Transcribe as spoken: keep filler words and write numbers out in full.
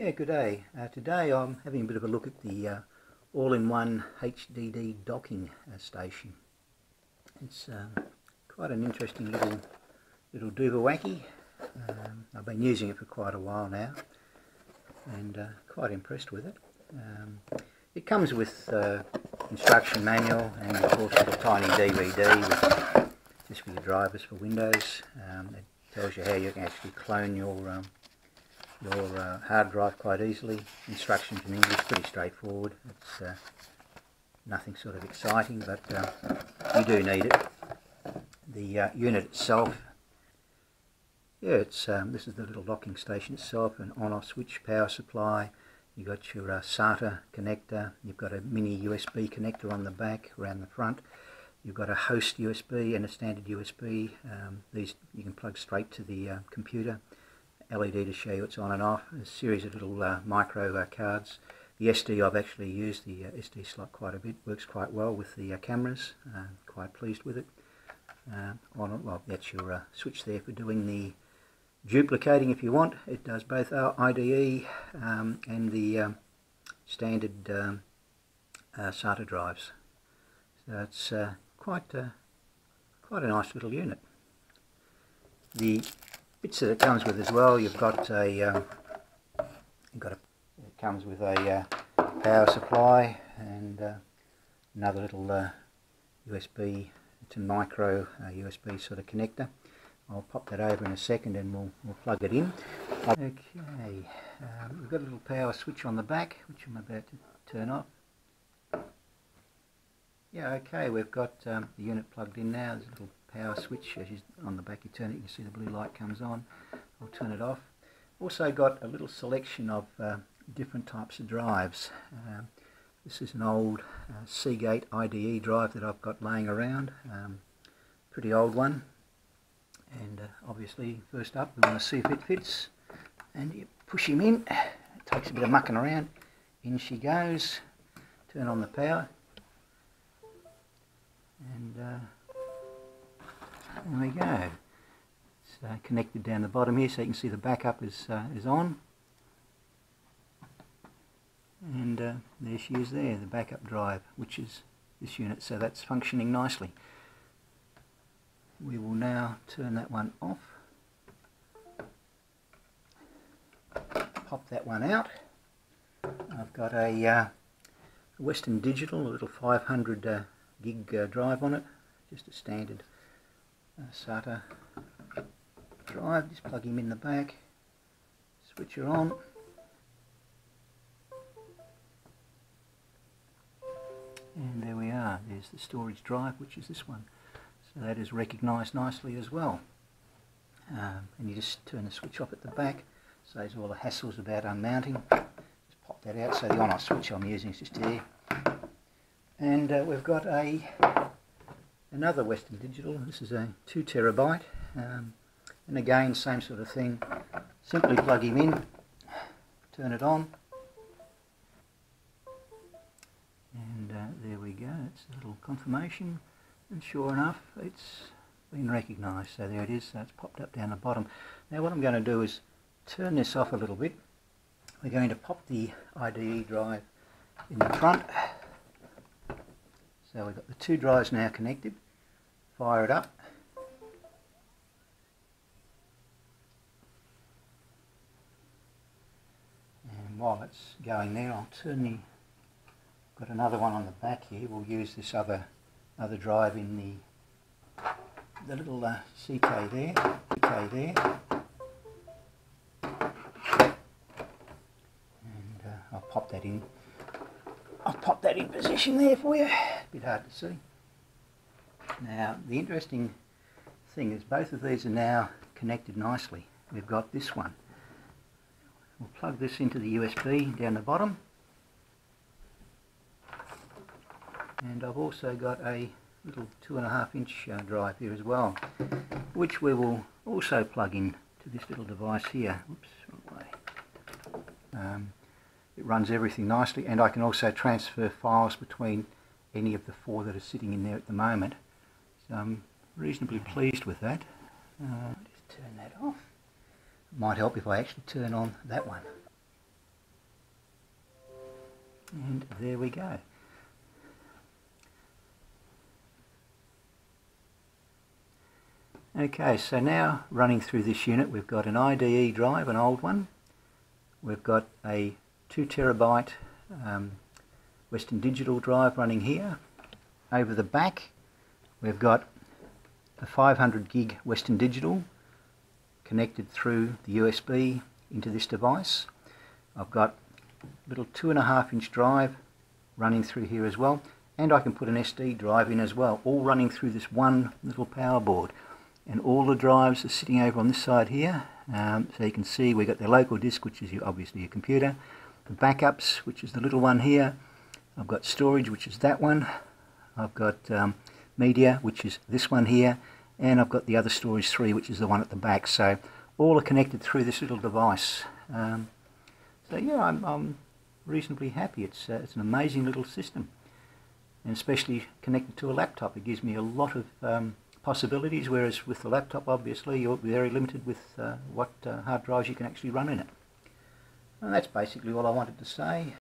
Yeah, good day. Uh, today I'm having a bit of a look at the uh, all-in-one H D D docking uh, station. It's um, quite an interesting little little doober-wacky. Um, I've been using it for quite a while now and uh, quite impressed with it. Um, it comes with uh, instruction manual and of course a tiny D V D with, just for your drivers for Windows. Um, it tells you how you can actually clone your um, your uh, hard drive quite easily. Instructions in English, pretty straightforward. It's uh, nothing sort of exciting, but uh, you do need it. The uh, unit itself, yeah, it's um, this is the little docking station itself, an on-off switch, power supply. You've got your uh, SATA connector. You've got a mini U S B connector on the back, around the front. You've got a host U S B and a standard U S B. Um, these you can plug straight to the uh, computer. L E D to show you it's on and off. A series of little uh, micro uh, cards. The S D I've actually used the uh, S D slot quite a bit. Works quite well with the uh, cameras. Uh, quite pleased with it. Uh, on well, that's your uh, switch there for doing the duplicating if you want. It does both our I D E um, and the um, standard um, uh, SATA drives. So it's uh, quite uh, quite a nice little unit. The bits that it comes with as well, you've got a um, you've got a it comes with a uh, power supply and uh, another little uh, U S B to micro uh, U S B sort of connector. I'll pop that over in a second and we'll, we'll plug it in. Okay, um, we've got a little power switch on the back which I'm about to turn off. Yeah, okay, we've got um, the unit plugged in now. There's a little power switch. As you, on the back you turn it, you can see the blue light comes on. I'll turn it off. Also got a little selection of uh, different types of drives. Um, this is an old uh, Seagate I D E drive that I've got laying around. Um, pretty old one. And uh, obviously first up we want to see if it fits. And you push him in. It takes a bit of mucking around. In she goes. Turn on the power. And uh, there we go. It's uh, connected down the bottom here, so you can see the backup is uh, is on. And uh, there she is there, the backup drive, which is this unit. So that's functioning nicely. We will now turn that one off. Pop that one out. I've got a uh, Western Digital, a little five hundred uh, gig uh, drive on it, just a standard uh, SATA drive. Just plug him in the back, switch her on, and there we are. There's the storage drive, which is this one. So that is recognised nicely as well. Um, and you just turn the switch off at the back, saves all the hassles about unmounting. Just pop that out. So the on-off switch I'm using is just here. And uh, we've got a another Western Digital. This is a two terabyte, um, and again same sort of thing. Simply plug him in, turn it on, and uh, there we go. It's a little confirmation, and sure enough, it's been recognised. So there it is. So it's popped up down the bottom. Now what I'm going to do is turn this off a little bit. We're going to pop the I D E drive in the front. So we've got the two drives now connected. Fire it up. And while it's going there, I'll turn the... Got another one on the back here. We'll use this other other drive in the the little uh, C K there. C K there. And uh, I'll pop that in. I'll pop that in position there for you. A bit hard to see. Now the interesting thing is both of these are now connected nicely. We've got this one. We'll plug this into the U S B down the bottom. And I've also got a little two and a half inch uh, drive here as well, which we will also plug in to this little device here. Oops, wrong way. Um, It runs everything nicely, and I can also transfer files between any of the four that are sitting in there at the moment. So I'm reasonably pleased with that. Uh, just turn that off. It might help if I actually turn on that one. And there we go. Okay, so now running through this unit, we've got an I D E drive, an old one. We've got a two terabyte um, Western Digital drive running here. Over the back, we've got a five hundred gig Western Digital connected through the U S B into this device. I've got a little two and a half inch drive running through here as well, and I can put an S D drive in as well, all running through this one little power board. And all the drives are sitting over on this side here, um, so you can see we've got the local disk, which is your, obviously your computer, the backups, which is the little one here. I've got storage, which is that one. I've got um, media, which is this one here, and I've got the other storage three, which is the one at the back. So all are connected through this little device. Um, so yeah, I'm, I'm reasonably happy. It's, uh, it's an amazing little system, and especially connected to a laptop, it gives me a lot of um, possibilities, whereas with the laptop obviously you're very limited with uh, what uh, hard drives you can actually run in it. And that's basically all I wanted to say.